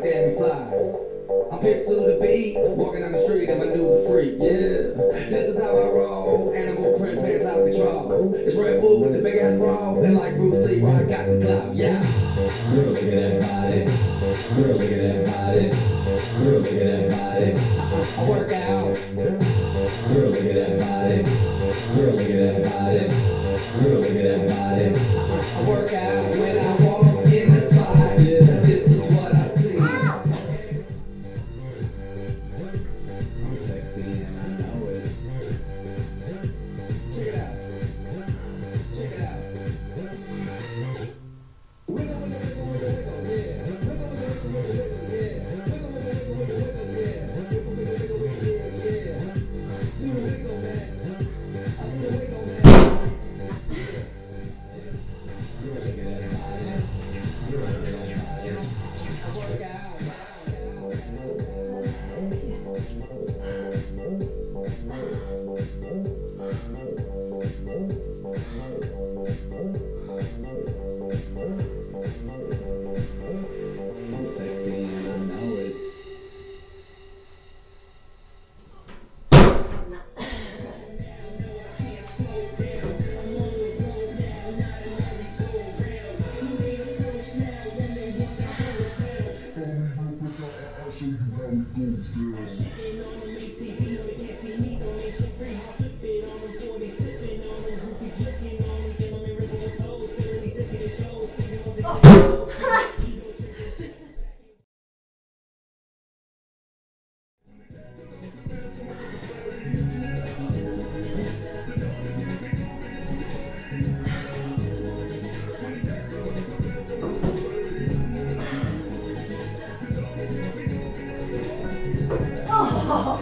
like that and fly. I'm hip to the beat, walking down the street and my new freak, yeah. This is how I roll, animal print pants out of control. It's Red Bull with the big ass bra, and like Bruce Lee, I got the clout, yeah. Girl, look at that body. Girl, look at that body. Girl, look at that body. I work out. Girl, look at that body. Girl, look at that body. Girl, look at that body. I work out when I walk in the spot, yeah. This is what I see. I'm sexy and I know it. Check it out. Check it out. Wiggle, wiggle, wiggle, wiggle, wiggle, yeah. Wiggle, wiggle, wiggle, wiggle, wiggle, yeah. Wiggle, wiggle, wiggle, wiggle, wiggle, yeah. Wiggle, wiggle, wiggle, wiggle, yeah, yeah. Do the wiggle, man. I do the wiggle, man. Girl, look at that body. Girl, look at that body. I work out. I'm sexy and I know it. Oh.